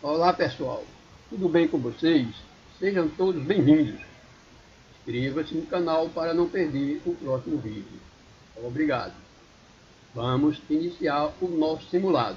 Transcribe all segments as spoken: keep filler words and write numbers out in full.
Olá pessoal, tudo bem com vocês? Sejam todos bem-vindos. Inscreva-se no canal para não perder o próximo vídeo. Obrigado. Vamos iniciar o nosso simulado.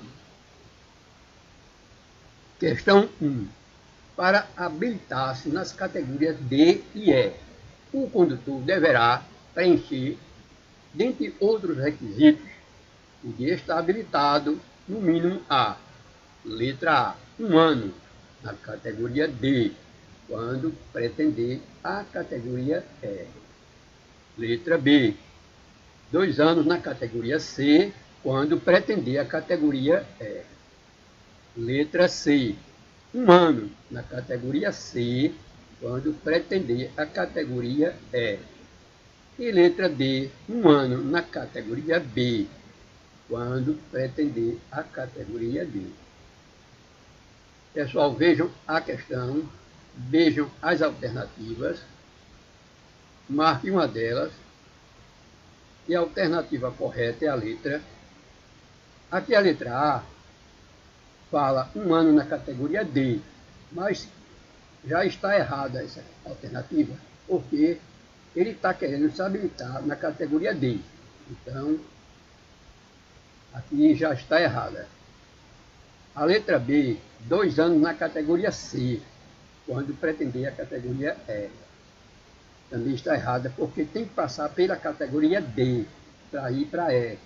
Questão um. Para habilitar-se nas categorias D e E, o condutor deverá preencher, dentre outros requisitos, o de estar habilitado no mínimo a letra A, um ano na categoria D, quando pretender a categoria E. Letra B, dois anos na categoria C, quando pretender a categoria E. Letra C, um ano na categoria C, quando pretender a categoria E. E letra D, um ano na categoria B, quando pretender a categoria D. Pessoal, vejam a questão, vejam as alternativas, marque uma delas, e a alternativa correta é a letra. Aqui a letra A fala um ano na categoria D, mas já está errada essa alternativa, porque ele está querendo se habilitar na categoria D. Então, aqui já está errada. A letra B, dois anos na categoria C, quando pretender a categoria E. Também está errada, porque tem que passar pela categoria D, para ir para E.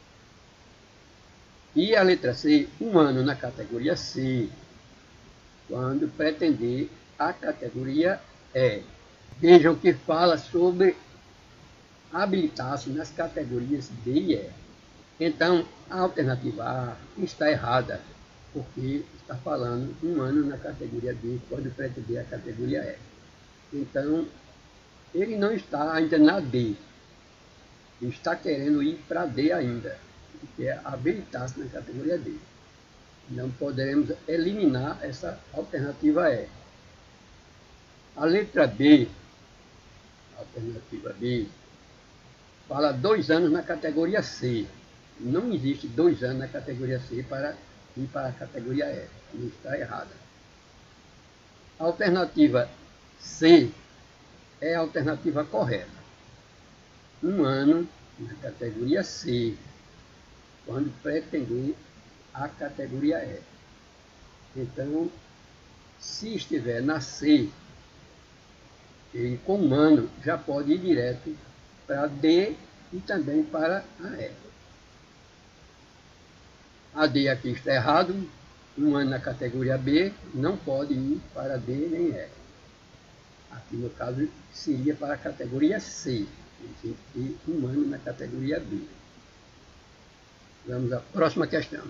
E a letra C, um ano na categoria C, quando pretender a categoria E. Vejam que fala sobre habilitar-se nas categorias D e E. Então, a alternativa A está errada, porque está falando um ano na categoria D, quando pretender a categoria E. Então, ele não está ainda na D, ele está querendo ir para D ainda, que é habilitar-se na categoria D. Não poderemos eliminar essa alternativa E. A letra B, a alternativa B, fala dois anos na categoria C. Não existe dois anos na categoria C para ir para a categoria E. Não está errada. A alternativa C é a alternativa correta. Um ano na categoria C, quando pretender a categoria E. Então, se estiver na C, ele com um ano já pode ir direto para D e também para a E. A D aqui está errado, um ano na categoria B, não pode ir para D nem E. Aqui no caso seria para a categoria C, e um ano na categoria B. Vamos à próxima questão.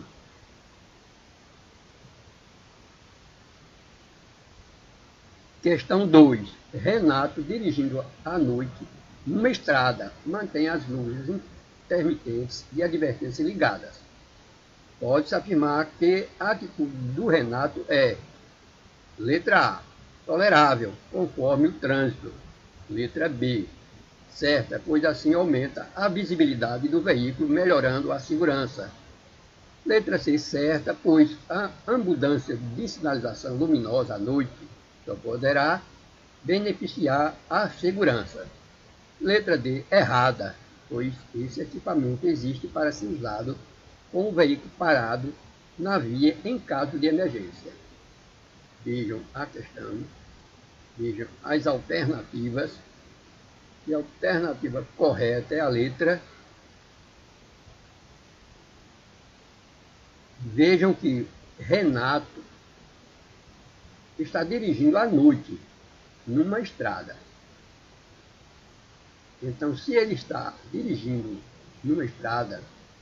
Questão dois. Renato, dirigindo à noite numa estrada, mantém as luzes intermitentes e advertências ligadas. Pode-se afirmar que a atitude do Renato é: letra A, tolerável, conforme o trânsito. Letra B, certa, pois assim aumenta a visibilidade do veículo, melhorando a segurança. Letra C, certa, pois a abundância de sinalização luminosa à noite só poderá beneficiar a segurança. Letra D, errada, pois esse equipamento existe para ser usado com o veículo parado na via em caso de emergência. Vejam a questão, vejam as alternativas, e a alternativa correta é a letra. Vejam que Renato está dirigindo à noite numa estrada. Então, se ele está dirigindo numa estrada,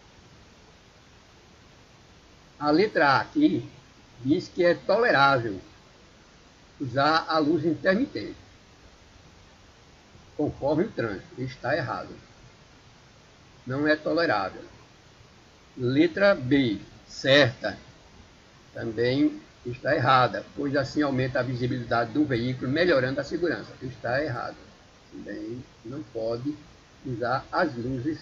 a letra A aqui diz que é tolerável usar a luz intermitente, conforme o trânsito. Está errado. Não é tolerável. Letra B, certa, também está errada, pois assim aumenta a visibilidade do veículo, melhorando a segurança. Está errado. Também não pode usar as luzes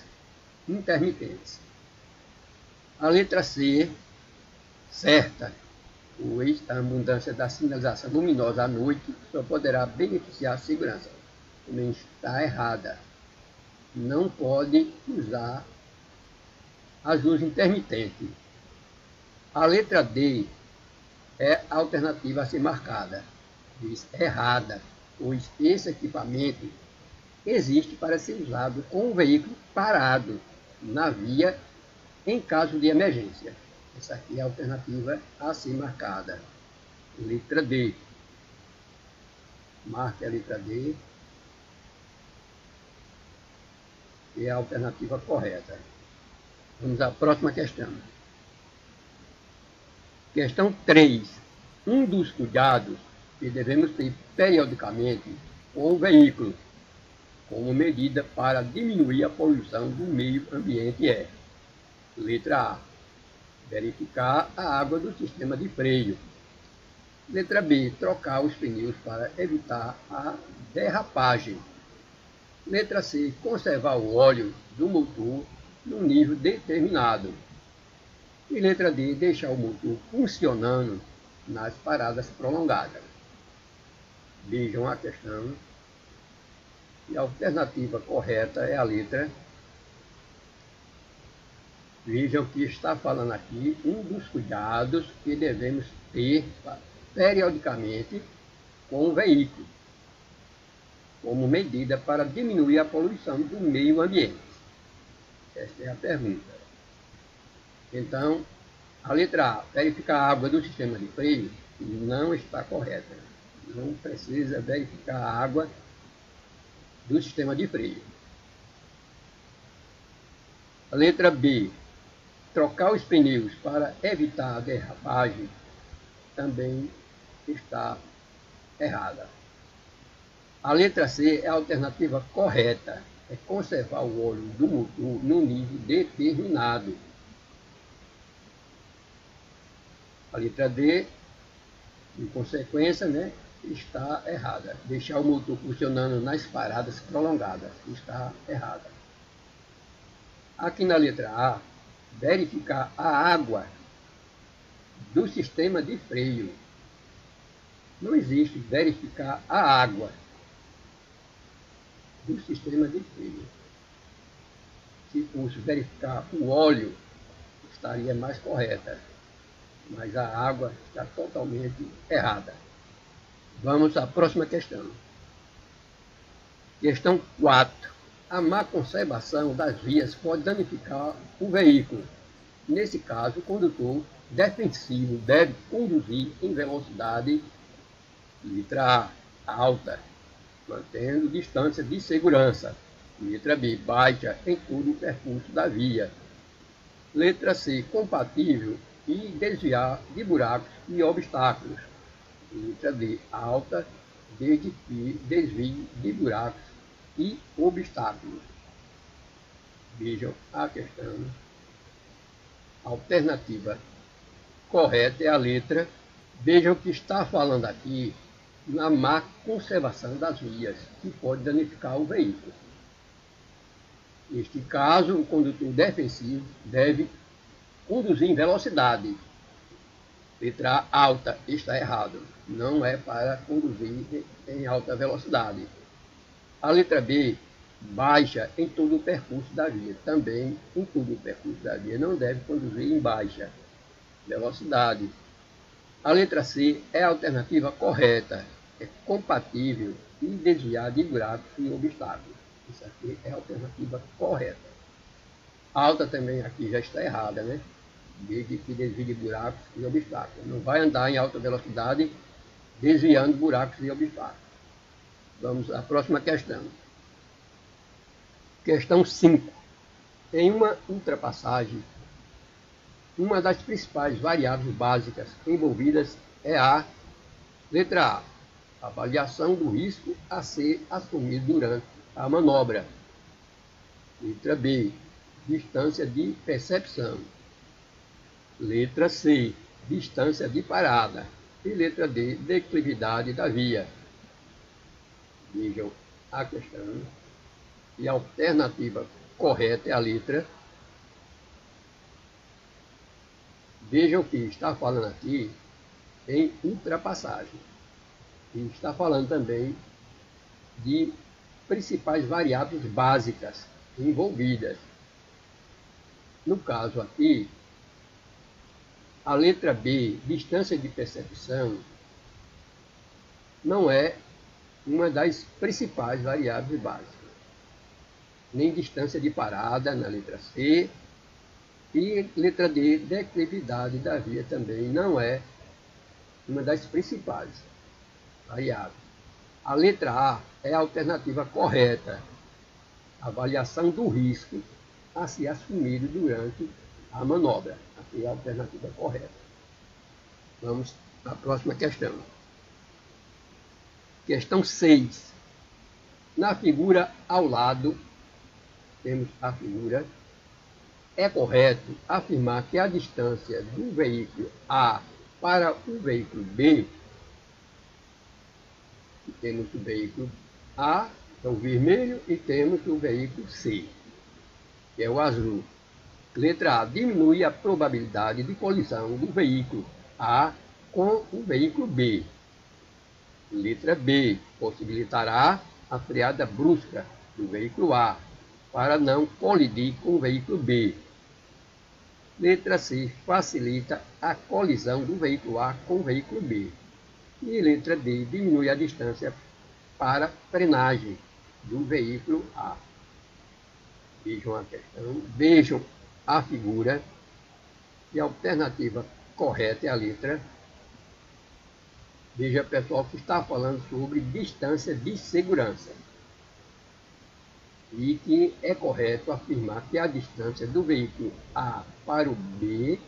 intermitentes. A letra C, certa, pois a abundância da sinalização luminosa à noite só poderá beneficiar a segurança. Também está errada. Não pode usar as luzes intermitentes. A letra D é a alternativa a ser marcada. Diz errada, pois esse equipamento existe para ser usado com o veículo parado na via em caso de emergência. Essa aqui é a alternativa a ser marcada. Letra D. Marque a letra D. Que é a alternativa correta. Vamos à próxima questão. Questão três. Um dos cuidados que devemos ter periodicamente com o veículo, como medida para diminuir a poluição do meio ambiente é: letra A, verificar a água do sistema de freio. Letra B, trocar os pneus para evitar a derrapagem. Letra C, conservar o óleo do motor no nível determinado. E letra D, deixar o motor funcionando nas paradas prolongadas. Vejam a questão. E a alternativa correta é a letra. Vejam que está falando aqui um dos cuidados que devemos ter periodicamente com o veículo, como medida para diminuir a poluição do meio ambiente. Esta é a pergunta. Então, a letra A, verificar a água do sistema de freio, não está correta. Não precisa verificar a água do sistema de freio. A letra B, trocar os pneus para evitar a derrapagem, também está errada. A letra C é a alternativa correta, é conservar o óleo do motor no nível determinado. A letra D, em consequência, né, está errada. Deixar o motor funcionando nas paradas prolongadas está errada. Aqui na letra A, verificar a água do sistema de freio. Não existe verificar a água do sistema de freio. Se fosse verificar o óleo, estaria mais correta. Mas a água está totalmente errada. Vamos à próxima questão. Questão quatro. A má conservação das vias pode danificar o veículo. Nesse caso, o condutor defensivo deve conduzir em velocidade, letra A, alta, mantendo distância de segurança. Letra B, baixa em todo o percurso da via. Letra C, compatível e desviar de buracos e obstáculos. Letra D, alta, desde que desvie de buracos e obstáculos. Vejam a questão. A alternativa correta é a letra. Vejam que está falando aqui na má conservação das vias, que pode danificar o veículo. Neste caso, o condutor defensivo deve conduzir em velocidade. Letra A, alta, está errado. Não é para conduzir em alta velocidade. A letra B, baixa em todo o percurso da via. Também em todo o percurso da via não deve conduzir em baixa velocidade. A letra C é a alternativa correta. É compatível e desviar de buracos e obstáculos. Isso aqui é a alternativa correta. Alta também aqui já está errada, né? Desde que desvie de buracos e obstáculos. Não vai andar em alta velocidade desviando buracos e obstáculos. Vamos à próxima questão. Questão cinco. Em uma ultrapassagem, uma das principais variáveis básicas envolvidas é a letra A, avaliação do risco a ser assumido durante a manobra. Letra B, distância de percepção. Letra C, distância de parada. E letra D, declividade da via. Vejam a questão. E a alternativa correta é a letra. Vejam que está falando aqui em ultrapassagem. E está falando também de principais variáveis básicas envolvidas. No caso aqui, a letra B, distância de percepção, não é uma das principais variáveis básicas. Nem distância de parada na letra C, e letra D, declividade da via também não é uma das principais variáveis. A letra A é a alternativa correta, avaliação do risco a ser assumido durante a manobra. Aqui é a alternativa correta. Vamos à próxima questão. Questão seis. Na figura ao lado, temos a figura. É correto afirmar que a distância do veículo A para o veículo B, temos o veículo A, que é o vermelho, e temos o veículo C, que é o azul. Letra A, diminui a probabilidade de colisão do veículo A com o veículo B. Letra B, possibilitará a freada brusca do veículo A para não colidir com o veículo B. Letra C, facilita a colisão do veículo A com o veículo B. E letra D, diminui a distância para frenagem do veículo A. Vejam a questão, vejam a figura, e a alternativa correta é a letra. Veja, pessoal, que está falando sobre distância de segurança. E que é correto afirmar que a distância do veículo A para o B,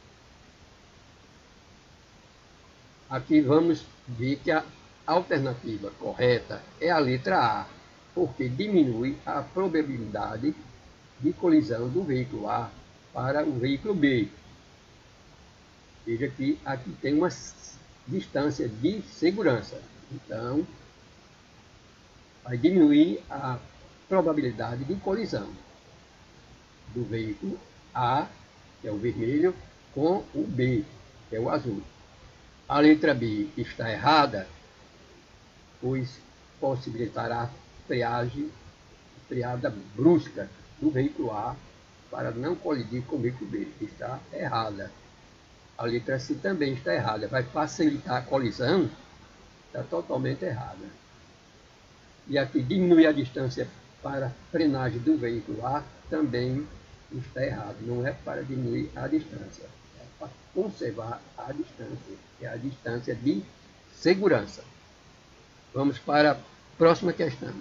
aqui vamos ver que a alternativa correta é a letra A, porque diminui a probabilidade de colisão do veículo A para o veículo B. Veja que aqui tem uma distância de segurança, então vai diminuir a probabilidade de colisão do veículo A, que é o vermelho, com o B, que é o azul. A letra B está errada, pois possibilitará freagem, freada brusca do veículo A para não colidir com o veículo B. Está errada. A letra C também está errada, vai facilitar a colisão, está totalmente errada. E aqui diminui a distância para frenagem do veículo A, também está errado. Não é para diminuir a distância, é para conservar a distância, que é a distância de segurança. Vamos para a próxima questão.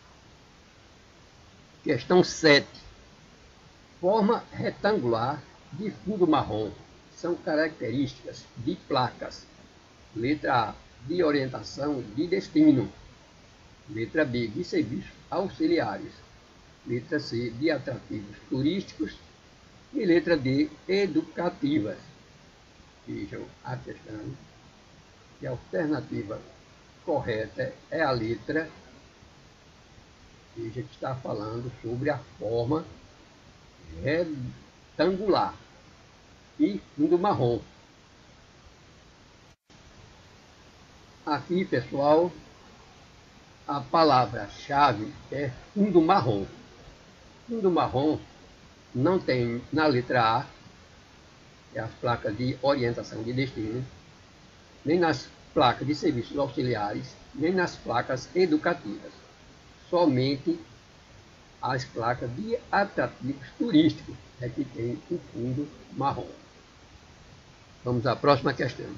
Questão sete. Forma retangular de fundo marrom são características de placas. Letra A, de orientação de destino. Letra B, de serviços auxiliares. Letra C, de atrativos turísticos. E letra D, educativas. Vejam a questão. E a alternativa correta é a letra. Veja que está falando sobre a forma retangular e fundo marrom. Aqui, pessoal, a palavra-chave é fundo marrom. Fundo marrom não tem na letra A, que é as placas de orientação de destino, nem nas placas de serviços auxiliares, nem nas placas educativas. Somente as placas de atrativos turísticos é que tem o fundo marrom. Vamos à próxima questão.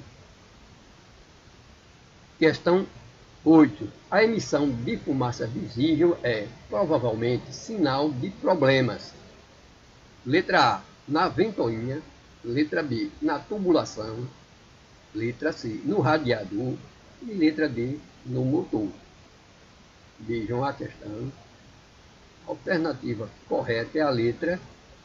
Questão oito. A emissão de fumaça visível é, provavelmente, sinal de problemas. Letra A, na ventoinha. Letra B, na tubulação. Letra C, no radiador. E letra D, no motor. Vejam a questão. A alternativa correta é a letra.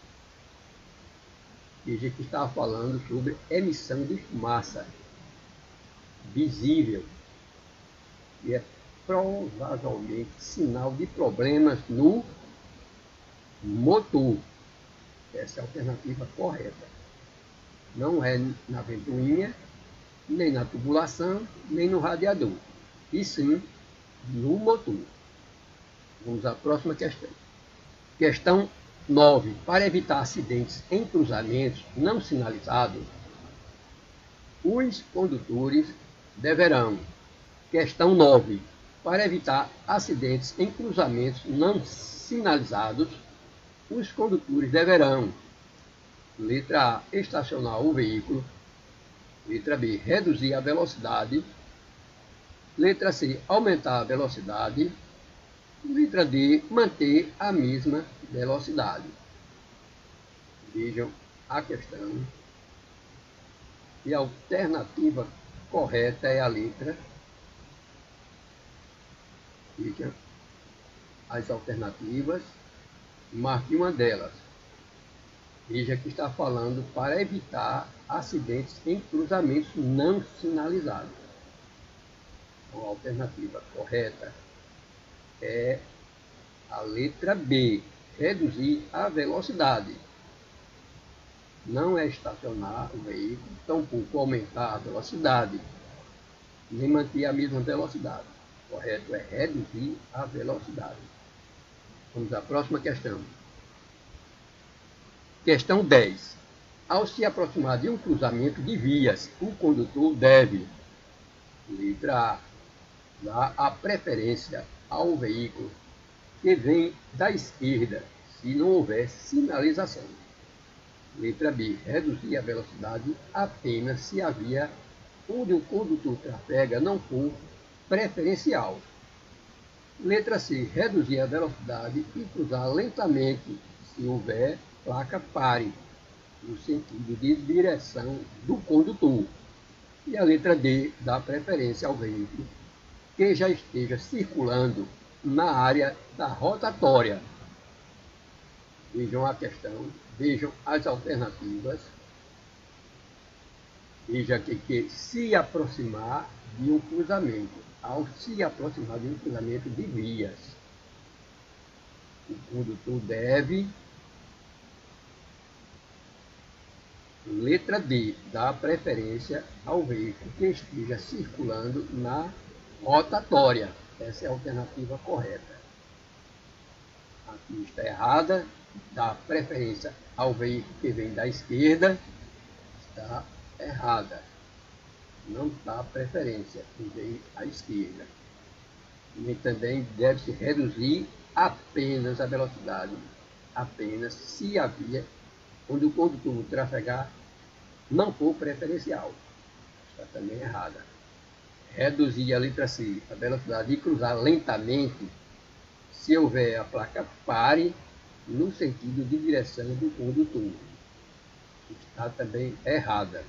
Veja que estava falando sobre emissão de fumaça visível. E é provavelmente sinal de problemas no motor. Essa é a alternativa correta. Não é na ventoinha, nem na tubulação, nem no radiador, e sim no motor. Vamos à próxima questão. Questão nove. Para evitar acidentes em cruzamentos não sinalizados, os condutores deverão. Questão nove. Para evitar acidentes em cruzamentos não sinalizados, os condutores deverão: letra A, estacionar o veículo. Letra B, reduzir a velocidade. Letra C, aumentar a velocidade. Letra D, manter a mesma velocidade. Vejam a questão. E a alternativa correta é a letra. Vejam as alternativas. Marque uma delas. Veja que está falando para evitar acidentes em cruzamentos não sinalizados. Então, a alternativa correta é a letra B, reduzir a velocidade. Não é estacionar o veículo, tampouco aumentar a velocidade, nem manter a mesma velocidade. O correto é reduzir a velocidade. Vamos à próxima questão. Questão dez. Ao se aproximar de um cruzamento de vias, o condutor deve: letra A, dar a preferência ao veículo que vem da esquerda, se não houver sinalização. Letra B, reduzir a velocidade apenas se a via onde o condutor trafega não for preferencial. Letra C, reduzir a velocidade e cruzar lentamente se houver placa pare, no sentido de direção do condutor. E a letra D, dá preferência ao veículo que já esteja circulando na área da rotatória. Vejam a questão, vejam as alternativas. Veja que, que se aproximar de um cruzamento, ao se aproximar de um cruzamento de vias, o condutor deve, letra D, dar preferência ao veículo que esteja circulando na rotatória. Essa é a alternativa correta. Aqui está errada, dá preferência ao veículo que vem da esquerda, está errada. Não dá preferência quem vem à esquerda. E também deve-se reduzir apenas a velocidade, apenas se a via onde o condutor trafegar não for preferencial. Está também errada. Reduzir a letra C, a velocidade e cruzar lentamente se houver a placa pare no sentido de direção do condutor. Está também errada.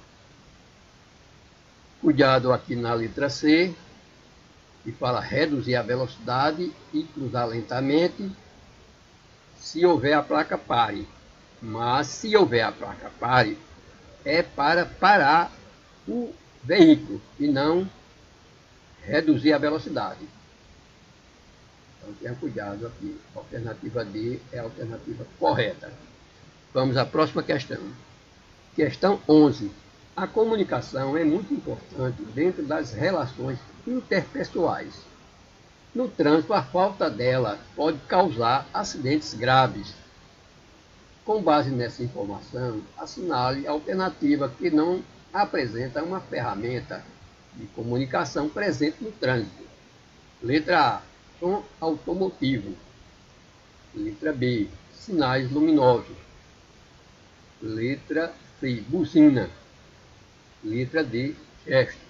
Cuidado aqui na letra C, que fala reduzir a velocidade e cruzar lentamente se houver a placa pare. Mas se houver a placa pare, é para parar o veículo e não reduzir a velocidade. Então tenha cuidado aqui. A alternativa D é a alternativa correta. Vamos à próxima questão. Questão onze. A comunicação é muito importante dentro das relações interpessoais. No trânsito, a falta dela pode causar acidentes graves. Com base nessa informação, assinale a alternativa que não apresenta uma ferramenta de comunicação presente no trânsito. Letra A, som automotivo. Letra B, sinais luminosos. Letra C, buzina. Letra D, gestos.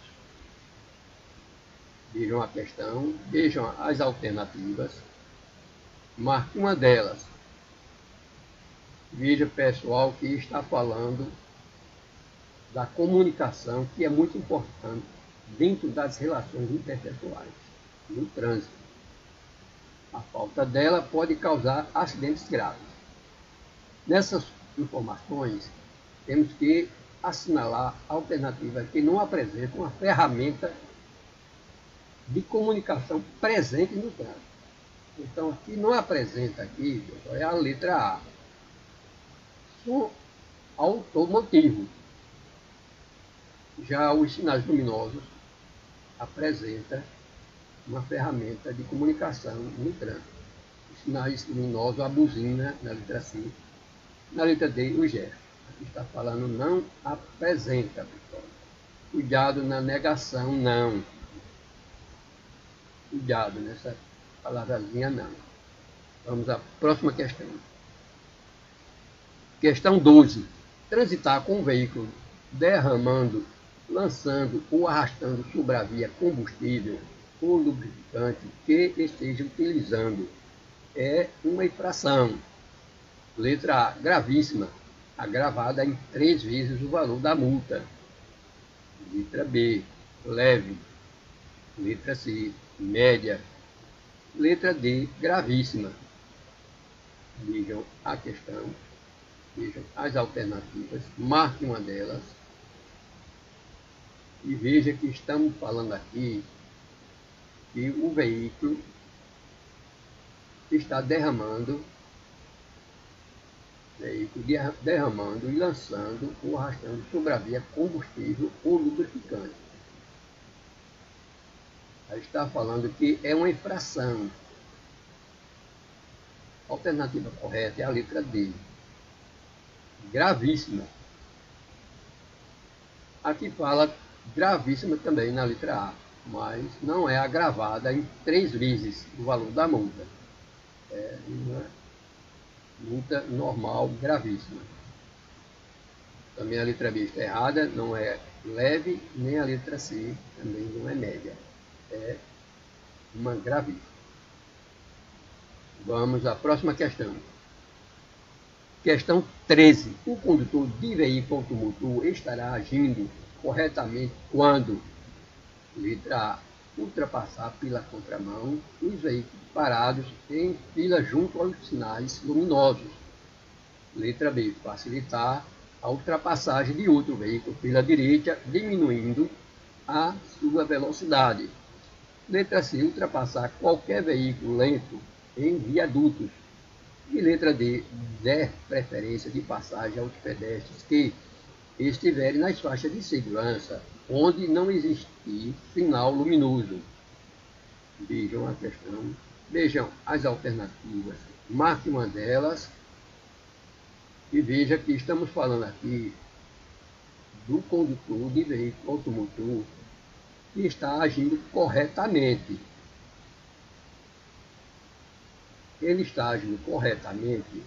Vejam a questão, vejam as alternativas. Marque uma delas. Veja, pessoal, que está falando da comunicação, que é muito importante dentro das relações interpessoais, no trânsito. A falta dela pode causar acidentes graves. Nessas informações, temos que assinalar a alternativa que não apresenta uma ferramenta de comunicação presente no trânsito. Então, aqui não apresenta aqui, pessoal, é a letra A. Som automotivo. Já os sinais luminosos apresenta uma ferramenta de comunicação no trânsito. Os sinais luminosos, a buzina na letra C, na letra D, o gesto. Aqui está falando não apresenta, pessoal. Cuidado na negação não. Cuidado nessa palavrazinha não. Vamos à próxima questão. Questão doze. Transitar com o veículo derramando, lançando ou arrastando sobre a via combustível ou lubrificante que esteja utilizando é uma infração. Letra A, gravíssima, agravada em três vezes o valor da multa. Letra B, leve. Letra C, média. Letra D, gravíssima. Vejam a questão, vejam as alternativas, marque uma delas e veja que estamos falando aqui que o veículo está derramando, veículo derramando e lançando ou arrastando sobre a via combustível ou lubrificante. Aí está falando que é uma infração. A alternativa correta é a letra D. Gravíssima. Aqui fala gravíssima também na letra A, mas não é agravada em três vezes o valor da multa. É uma multa normal gravíssima. Também a letra B está errada, não é leve, nem a letra C também não é média. É uma gravíssima. Vamos à próxima questão. Questão treze. O condutor de veículo automotor estará agindo corretamente quando, letra A, ultrapassar pela contramão os veículos parados em fila junto aos sinais luminosos. Letra B, facilitar a ultrapassagem de outro veículo pela direita, diminuindo a sua velocidade. Letra C, ultrapassar qualquer veículo lento em viadutos. E letra D, der preferência de passagem aos pedestres que estiverem nas faixas de segurança, onde não existir sinal luminoso. Vejam a questão, vejam as alternativas, marque uma delas e veja que estamos falando aqui do condutor de veículo automotor que está agindo corretamente. Ele está agindo corretamente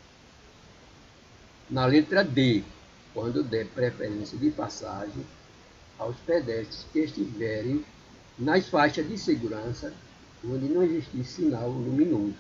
na letra D, quando der preferência de passagem aos pedestres que estiverem nas faixas de segurança, onde não existir sinal luminoso.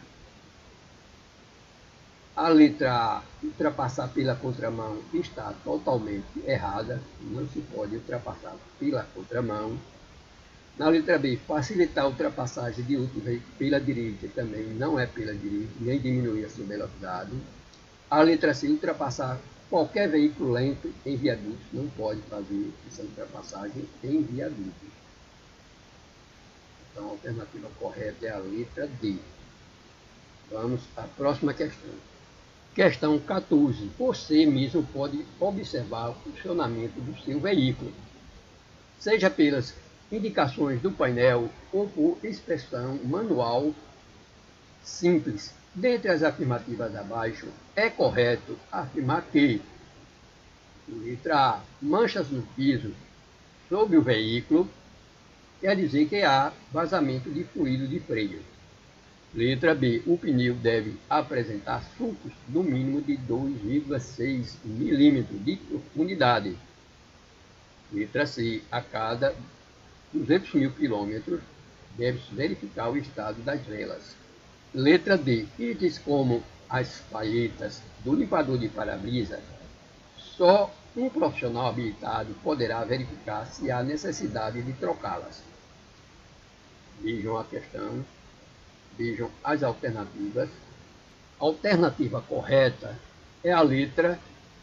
A letra A, ultrapassar pela contramão, está totalmente errada, não se pode ultrapassar pela contramão. Na letra B, facilitar a ultrapassagem de outro veículo pela direita, também não é pela direita, nem diminuir a sua velocidade. A letra C, ultrapassar qualquer veículo lento em viadutos, não pode fazer essa ultrapassagem em viadutos. Então a alternativa correta é a letra D. Vamos à próxima questão. Questão quatorze. Você mesmo pode observar o funcionamento do seu veículo, seja pelas indicações do painel ou por expressão manual simples. Dentre as afirmativas abaixo, é correto afirmar que, letra A, manchas no piso sobre o veículo quer dizer que há vazamento de fluido de freio. Letra B, o pneu deve apresentar sulcos no mínimo de dois vírgula seis milímetros de profundidade. Letra C, a cada duzentos mil quilômetros deve-se verificar o estado das velas. Letra D, itens como as palhetas do limpador de para-brisa, só um profissional habilitado poderá verificar se há necessidade de trocá-las. Vejam a questão, vejam as alternativas. A alternativa correta é a letra,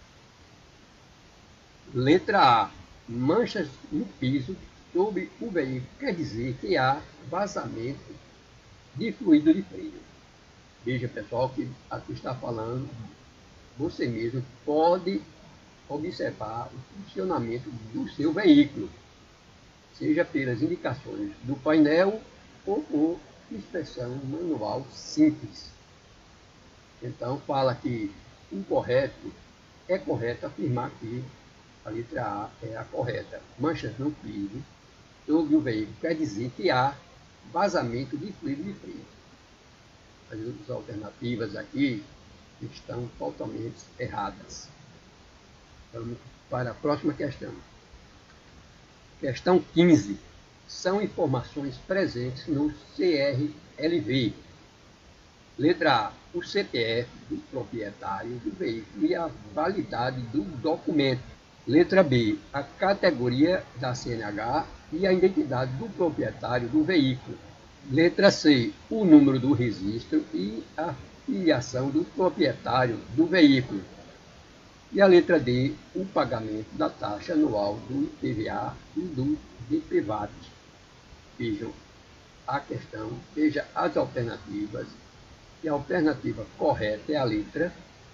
letra A, manchas no piso sobre o veículo, quer dizer que há vazamento de fluido de freio. Veja, pessoal, que aqui está falando, você mesmo pode observar o funcionamento do seu veículo, seja pelas indicações do painel ou por inspeção manual simples. Então, fala que o correto, é correto afirmar que a letra A é a correta. Manchas no piso sobre o veículo quer dizer que há vazamento de fluido de freio. As alternativas aqui estão totalmente erradas. Vamos para a próxima questão. Questão quinze. São informações presentes no C R L V. Letra A. O C P F do proprietário do veículo e a validade do documento. Letra B. A categoria da C N H e a identidade do proprietário do veículo. Letra C. O número do registro e a filiação do proprietário do veículo. E a letra D. O pagamento da taxa anual do I P V A e do D P V A T. Vejam a questão, veja as alternativas. E a alternativa correta é a letra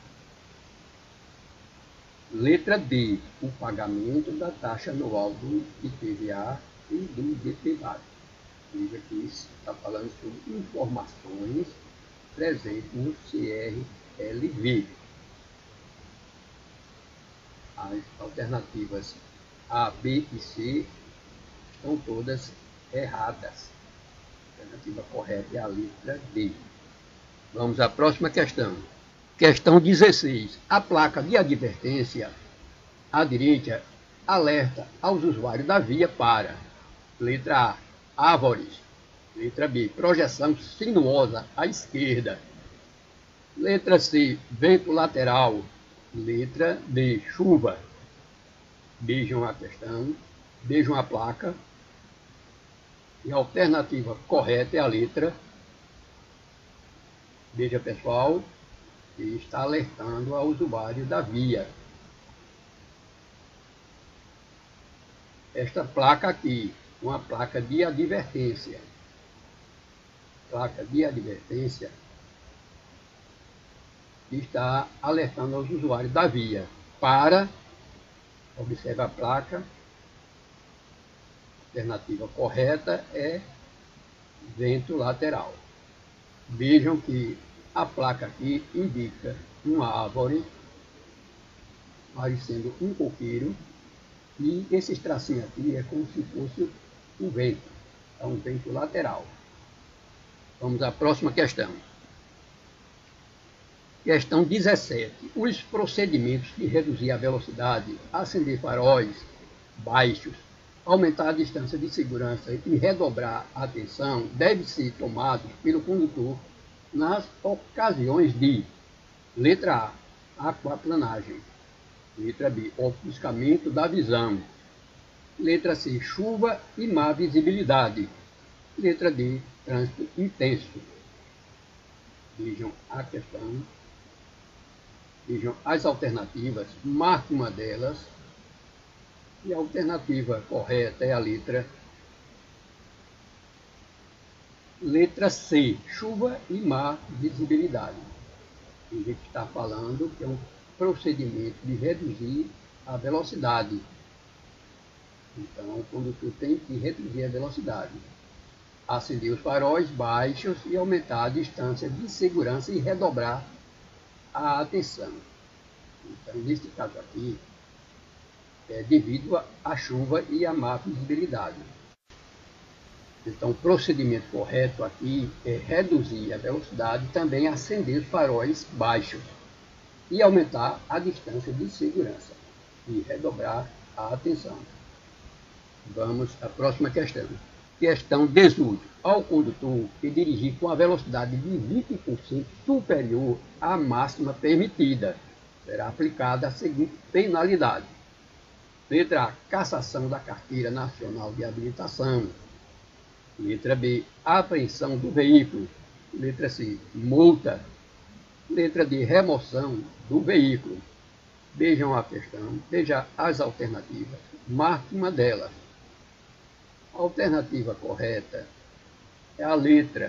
Letra D, o pagamento da taxa anual do I P V A e do D P V A T. Veja que isso está falando sobre informações presentes no C R L V. As alternativas A, B e C estão todas erradas. A alternativa correta é a letra D. Vamos à próxima questão. Questão dezesseis. A placa de advertência à direita alerta aos usuários da via para: letra A, árvores. Letra B, projeção sinuosa à esquerda. Letra C, vento lateral. Letra D, chuva. Vejam a questão, vejam a placa. E a alternativa correta é a letra. Veja, pessoal, que está alertando ao usuário da via. Esta placa aqui, uma placa de advertência. Placa de advertência está alertando aos usuários da via para, observe a placa, a alternativa correta é vento lateral. Vejam que a placa aqui indica uma árvore, parecendo um coqueiro, e esse tracinho aqui é como se fosse um vento, é um vento lateral. Vamos à próxima questão. Questão dezessete. Os procedimentos de reduzir a velocidade, acender faróis baixos, aumentar a distância de segurança e redobrar a atenção devem ser tomados pelo condutor nas ocasiões de: letra A, aquaplanagem. Letra B, ofuscamento da visão. Letra C, chuva e má visibilidade. Letra D, trânsito intenso. Vejam a questão, vejam as alternativas, marque uma delas. E a alternativa correta é a letra Letra C, chuva e má visibilidade. A gente está falando que é um procedimento de reduzir a velocidade. Então, o condutor tem que reduzir a velocidade, acender os faróis baixos e aumentar a distância de segurança e redobrar a atenção. Então, neste caso aqui, é devido à chuva e à má visibilidade. Então, o procedimento correto aqui é reduzir a velocidade e também acender os faróis baixos e aumentar a distância de segurança e redobrar a atenção. Vamos à próxima questão. Questão dezoito. Ao condutor que dirigir com a velocidade de vinte por cento superior à máxima permitida, será aplicada a seguinte penalidade. Letra A, cassação da carteira nacional de habilitação. Letra B, apreensão do veículo. Letra C, multa. Letra D, remoção do veículo. Vejam a questão, veja as alternativas. Marque uma delas. A alternativa correta é a letra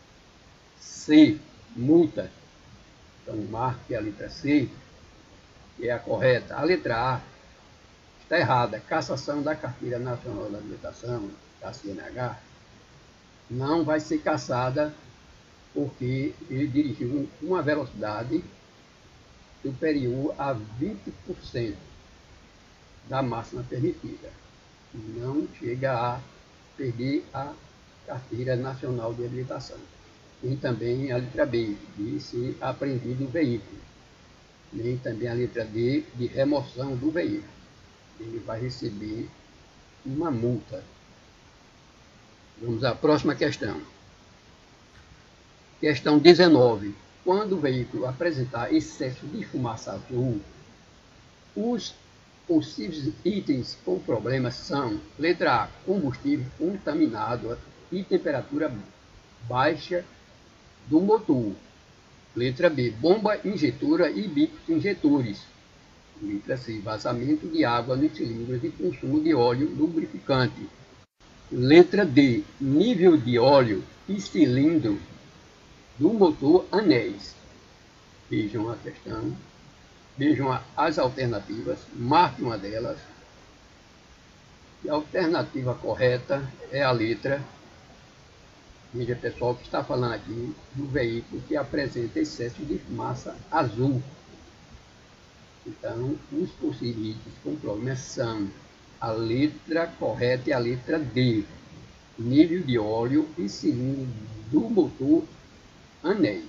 C, multa. Então, marque a letra C. que é a correta. A letra A está errada. Cassação da Carteira Nacional de Habilitação, da C N H, não vai ser cassada porque ele dirigiu uma velocidade superior a vinte por cento da máxima permitida. Não chega a perder a Carteira Nacional de Habilitação. Nem também a letra B, de ser apreendido o veículo. Nem também a letra D, de remoção do veículo. Ele vai receber uma multa. Vamos à próxima questão. Questão dezenove. Quando o veículo apresentar excesso de fumaça azul, os possíveis itens com problemas são: letra A, combustível contaminado e temperatura baixa do motor. Letra B, bomba injetora e bicos injetores. Letra C, vazamento de água nos cilindros de consumo de óleo lubrificante. Letra D, nível de óleo e cilindro do motor anéis. Vejam a questão, vejam as alternativas, marque uma delas. E a alternativa correta é a letra, veja pessoal, que está falando aqui do veículo que apresenta excesso de fumaça azul. Então, os possíveis com problemas são a letra correta e a letra D, nível de óleo e cilindro do motor anéis.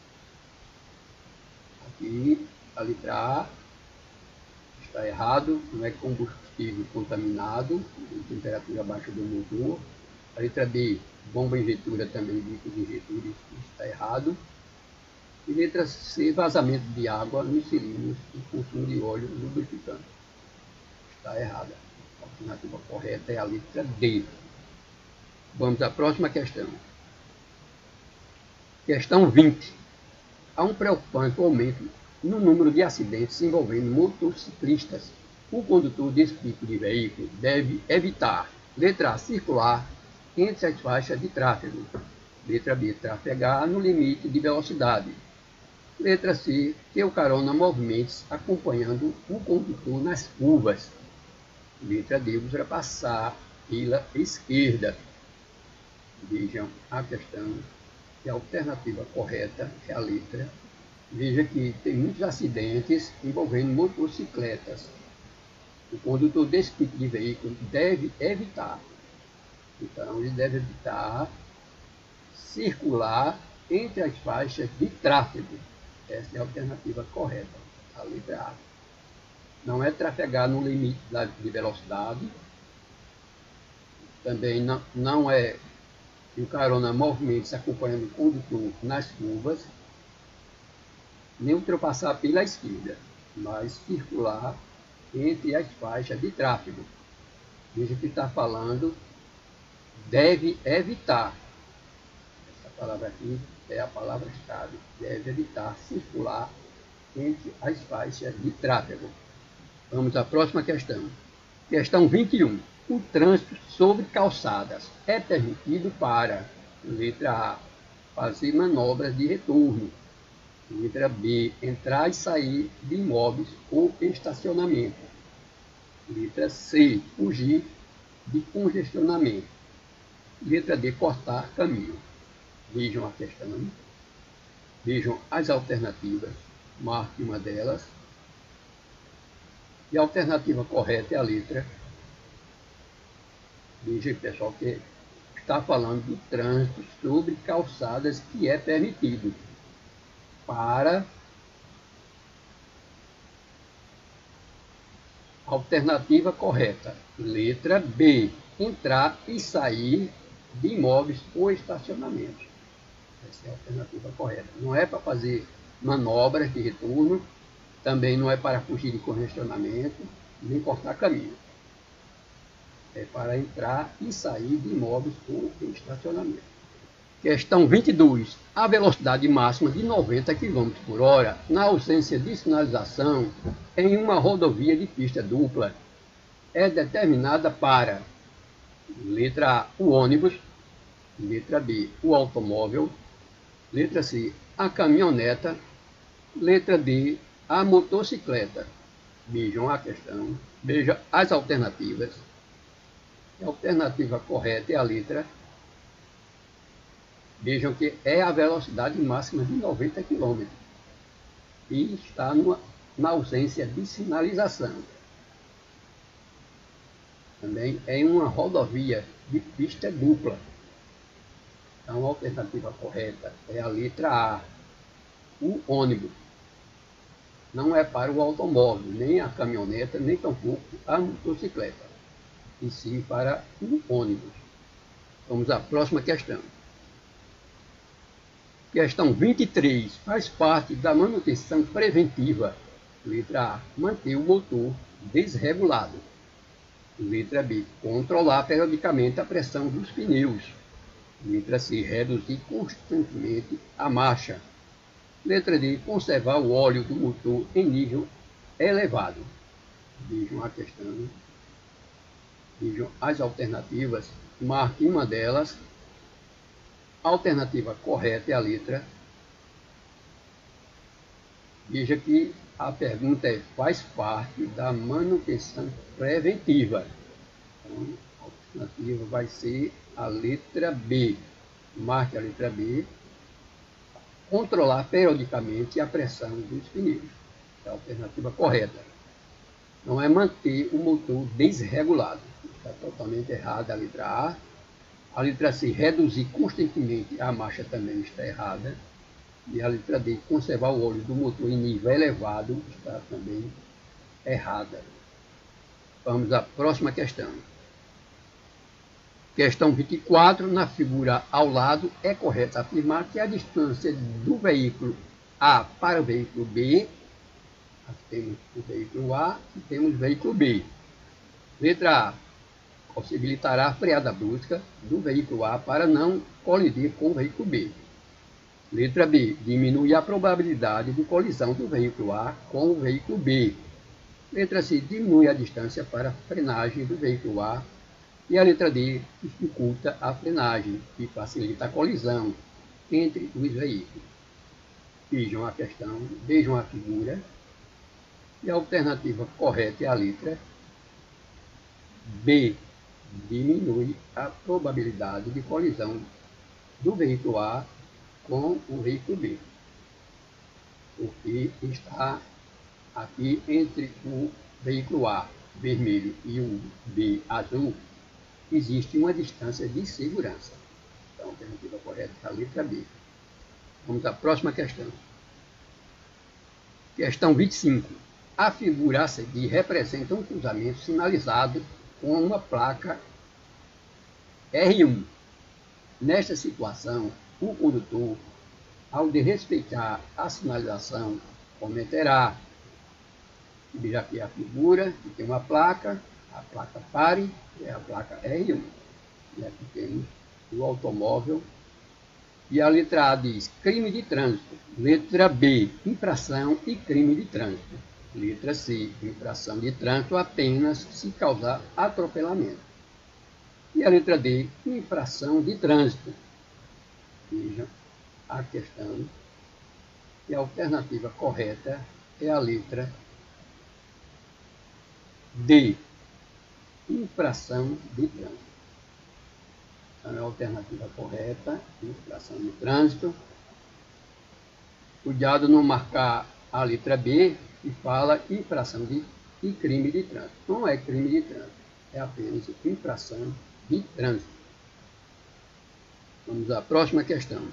Aqui a letra A está errado, não é combustível contaminado, temperatura baixa do motor. A letra B, bomba injetora também, bicos injetores, está errado. E letra C, vazamento de água nos cilindros e consumo de óleo lubrificante. Está errada. A alternativa correta é a letra D. Vamos à próxima questão. Questão vinte. Há um preocupante aumento no número de acidentes envolvendo motociclistas. O condutor desse tipo de veículo deve evitar: letra A, circular entre as faixas de tráfego. Letra B, trafegar no limite de velocidade. Letra C, ter o carona movimentos acompanhando o condutor nas curvas. Letra D, ultrapassar pela esquerda. Vejam a questão, e a alternativa correta é a letra. Veja que tem muitos acidentes envolvendo motocicletas. O condutor desse tipo de veículo deve evitar. Então, ele deve evitar circular entre as faixas de tráfego. Essa é a alternativa correta, a letra A. Não é trafegar no limite de velocidade. Também não, não é o carona movimentos acompanhando o condutor nas curvas, nem ultrapassar pela esquerda, mas circular entre as faixas de tráfego. Veja que está falando, deve evitar. Essa palavra aqui é a palavra-chave. Deve evitar circular entre as faixas de tráfego. Vamos à próxima questão. Questão vinte e um. O trânsito sobre calçadas é permitido para: letra A, fazer manobras de retorno. Letra B, entrar e sair de imóveis ou estacionamento. Letra C, fugir de congestionamento. Letra D, cortar caminho. Vejam a questão, vejam as alternativas, marque uma delas. E a alternativa correta é a letra. Veja, pessoal, que está falando do trânsito sobre calçadas que é permitido para a alternativa correta. Letra B, entrar e sair de imóveis ou estacionamentos. Essa é a alternativa correta. Não é para fazer manobras de retorno, também não é para fugir de congestionamento, nem cortar caminho. É para entrar e sair de imóveis ou estacionamento. Questão vinte e dois. A velocidade máxima de noventa quilômetros por hora, na ausência de sinalização, em uma rodovia de pista dupla, é determinada para: letra A, o ônibus. Letra B, o automóvel. Letra C, a caminhoneta. Letra D, a motocicleta. Vejam a questão, veja as alternativas. A alternativa correta é a letra. Vejam que é a velocidade máxima de noventa quilômetros e está numa, na ausência de sinalização. Também é uma rodovia de pista dupla. Então a alternativa correta é a letra A, o ônibus. Não é para o automóvel, nem a caminhoneta, nem tampouco a motocicleta, e sim para o ônibus. Vamos à próxima questão. Questão vinte e três. Faz parte da manutenção preventiva. Letra A. Manter o motor desregulado. Letra B. Controlar periodicamente a pressão dos pneus. Letra C. Reduzir constantemente a marcha. Letra D. Conservar o óleo do motor em nível elevado. Vejam a questão. Vejam as alternativas. Marque uma delas. A alternativa correta é a letra. Veja que a pergunta é: faz parte da manutenção preventiva. Então, a alternativa vai ser a letra B. Marque a letra B. Controlar periodicamente a pressão dos pneus. É a alternativa correta. Não é manter o motor desregulado. Está totalmente errada a letra A. A letra C, reduzir constantemente a marcha, também está errada. E a letra D, conservar o óleo do motor em nível elevado, está também errada. Vamos à próxima questão. Questão vinte e quatro. Na figura ao lado, é correto afirmar que a distância do veículo A para o veículo B, aqui temos o veículo A e temos o veículo B. Letra A, possibilitará a freada brusca do veículo A para não colidir com o veículo B. Letra B, diminui a probabilidade de colisão do veículo A com o veículo B. Letra C, diminui a distância para a frenagem do veículo A. E a letra D, dificulta a frenagem e facilita a colisão entre os veículos. Vejam a questão, vejam a figura. E a alternativa correta é a letra B. Diminui a probabilidade de colisão do veículo A com o veículo B, porque está aqui entre o veículo A vermelho e o B azul, existe uma distância de segurança. Então a alternativa correta é a letra B. Vamos à próxima questão. Questão vinte e cinco. A figura a seguir representa um cruzamento sinalizado com uma placa R um. Nesta situação, o condutor, ao desrespeitar a sinalização, cometerá. Veja aqui a figura, que tem uma placa, a placa pare, é a placa R um. E aqui temos o automóvel. E a letra A diz crime de trânsito. Letra B, infração e crime de trânsito. Letra C, infração de trânsito apenas se causar atropelamento. E a letra D, infração de trânsito. Veja a questão. E a alternativa correta é a letra D, infração de trânsito. Então, é a alternativa correta, infração de trânsito. Cuidado não marcar a letra B, que fala infração de, e crime de trânsito. Não é crime de trânsito, é apenas infração de trânsito. Vamos à próxima questão.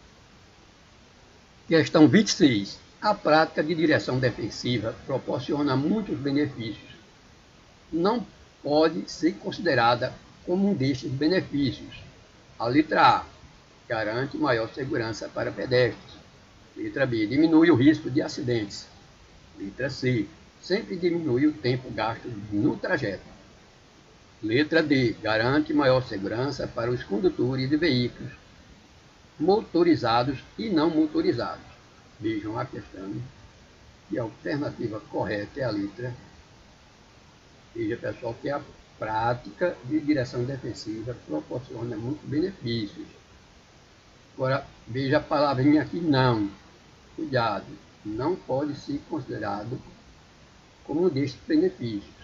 Questão vinte e seis. A prática de direção defensiva proporciona muitos benefícios. Não pode ser considerada como um destes benefícios. A letra A, garante maior segurança para pedestres. Letra B, diminui o risco de acidentes. Letra C, sempre diminui o tempo gasto no trajeto. Letra D, garante maior segurança para os condutores de veículos motorizados e não motorizados. Vejam a questão. E a alternativa correta é a letra. Veja, pessoal, que a prática de direção defensiva proporciona muitos benefícios. Agora, veja a palavrinha aqui, não. Cuidado. não pode ser considerado como um destes benefícios.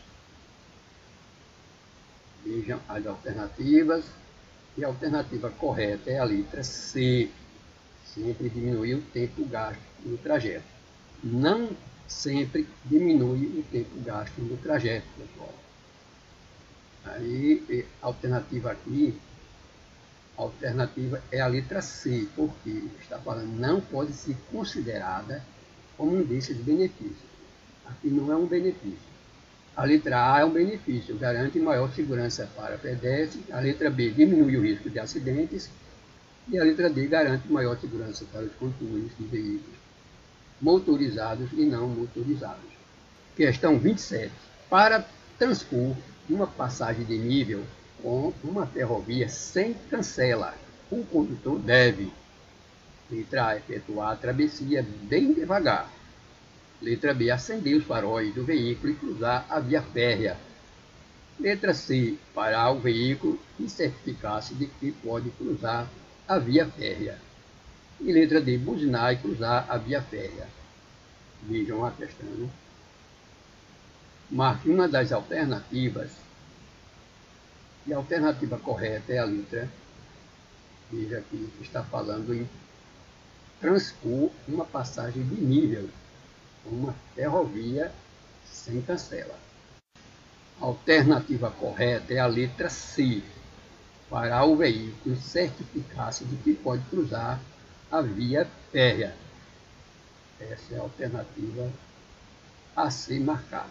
Vejam as alternativas, e a alternativa correta é a letra C, sempre diminuir o tempo gasto no trajeto. Não sempre diminui o tempo gasto no trajeto, pessoal. Aí, a alternativa aqui, a alternativa é a letra C, porque está falando não pode ser considerada como um desses benefícios. Aqui não é um benefício. A letra A é um benefício, garante maior segurança para pedestres. A letra B diminui o risco de acidentes. E a letra D garante maior segurança para os condutores de veículos motorizados e não motorizados. Questão vinte e sete. Para transpor uma passagem de nível com uma ferrovia sem cancela, o condutor deve: letra A, efetuar a travessia bem devagar. Letra B, acender os faróis do veículo e cruzar a via férrea. Letra C, parar o veículo e certificar-se de que pode cruzar a via férrea. E letra D, buzinar e cruzar a via férrea. Vejam a questão. Marque uma das alternativas. E a alternativa correta é a letra. Veja aqui que está falando em transpor uma passagem de nível, uma ferrovia sem cancela. A alternativa correta é a letra C, parar o veículo e certificar-se de que pode cruzar a via férrea. Essa é a alternativa a ser marcada.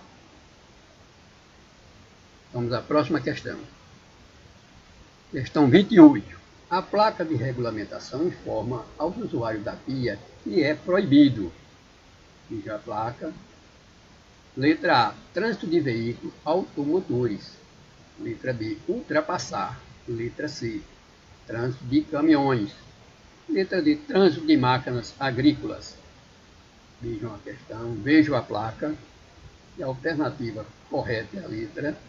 Vamos à próxima questão. Questão vinte e oito. A placa de regulamentação informa aos usuários da via que é proibido. Veja a placa. Letra A, trânsito de veículos automotores. Letra B, ultrapassar. Letra C, trânsito de caminhões. Letra D, trânsito de máquinas agrícolas. Vejam a questão, vejam a placa. E a alternativa correta é a letra.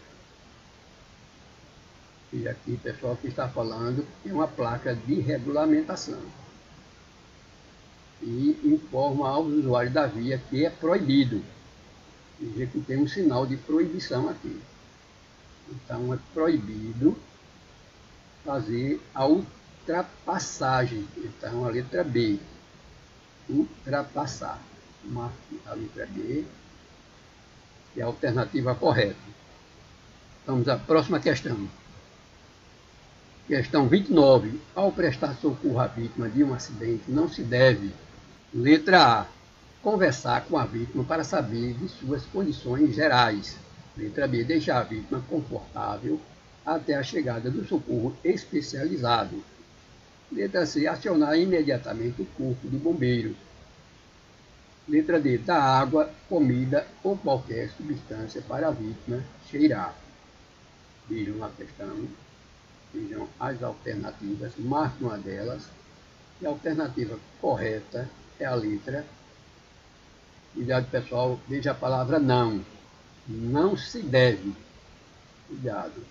E aqui, pessoal, que está falando é uma placa de regulamentação. E informa aos usuários da via que é proibido. Veja que tem um sinal de proibição aqui. Então, é proibido fazer a ultrapassagem. Então, a letra B, ultrapassar. Marque a letra B, que é a alternativa correta. Vamos à próxima questão. Questão vinte e nove. Ao prestar socorro à vítima de um acidente, não se deve: letra A, conversar com a vítima para saber de suas condições gerais. Letra B, deixar a vítima confortável até a chegada do socorro especializado. Letra C, acionar imediatamente o corpo de bombeiros. Letra D, dar água, comida ou qualquer substância para a vítima cheirar. Vejam a questão, vejam as alternativas, marque uma delas. E a alternativa correta é a letra. Cuidado, pessoal, veja a palavra não. Não se deve, cuidado,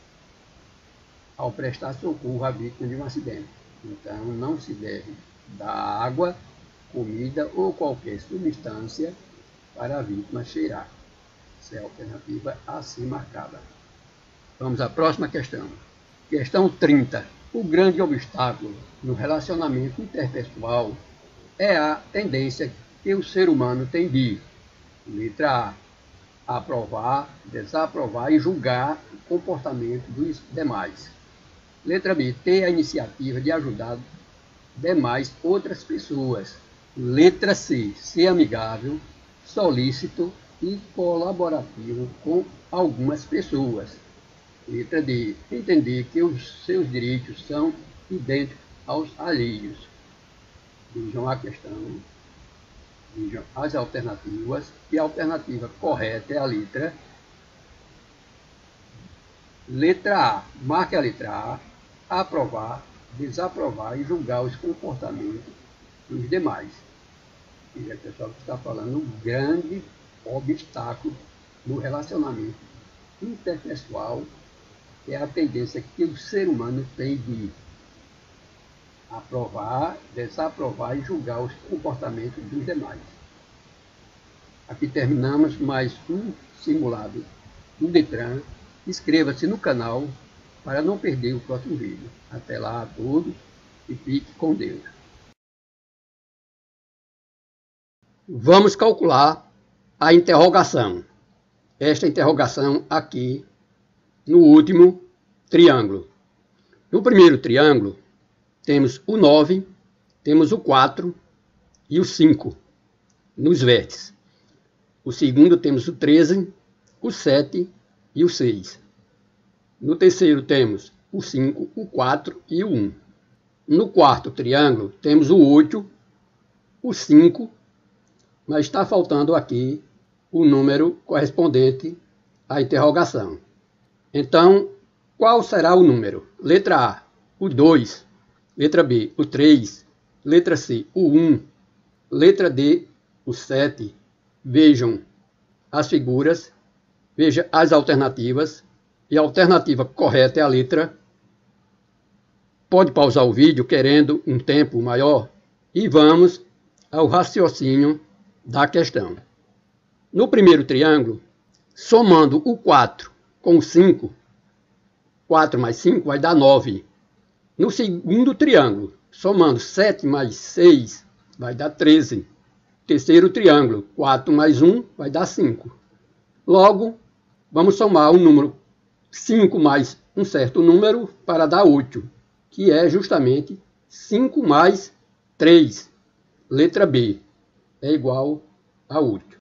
ao prestar socorro à vítima de um acidente. Então, não se deve dar água, comida ou qualquer substância para a vítima cheirar. Essa é a alternativa a ser marcada. Vamos à próxima questão. Questão trinta. O grande obstáculo no relacionamento interpessoal é a tendência que o ser humano tem de: letra A, aprovar, desaprovar e julgar o comportamento dos demais. Letra B, ter a iniciativa de ajudar demais outras pessoas. Letra C, ser amigável, solícito e colaborativo com algumas pessoas. Letra D, entender que os seus direitos são idênticos aos alheios. Vejam a questão, vejam as alternativas, e a alternativa correta é a letra. Letra A, marque a letra A, aprovar, desaprovar e julgar os comportamentos dos demais. E é o pessoal que está falando um grande obstáculo no relacionamento interpessoal é a tendência que o ser humano tem de aprovar, desaprovar e julgar os comportamentos dos demais. Aqui terminamos mais um simulado do Detran. Inscreva-se no canal para não perder o próximo vídeo. Até lá a todos e fique com Deus. Vamos calcular a interrogação. Esta interrogação aqui no último triângulo. No primeiro triângulo temos o nove, temos o quatro e o cinco nos vértices. O segundo temos o treze, o sete e o seis. No terceiro temos o cinco, o quatro e o um. No quarto triângulo temos o oito, o cinco, mas está faltando aqui o número correspondente à interrogação. Então, qual será o número? Letra A, o dois. Letra B, o três. Letra C, o um. Letra D, o sete. Vejam as figuras, veja as alternativas. E a alternativa correta é a letra. Pode pausar o vídeo querendo um tempo maior. E vamos ao raciocínio da questão. No primeiro triângulo, somando o quatro com o cinco, quatro mais cinco vai dar nove. No segundo triângulo, somando sete mais seis, vai dar treze. Terceiro triângulo, quatro mais um vai dar cinco. Logo, vamos somar o número cinco mais um certo número para dar oito, que é justamente cinco mais três. Letra B é igual a oito.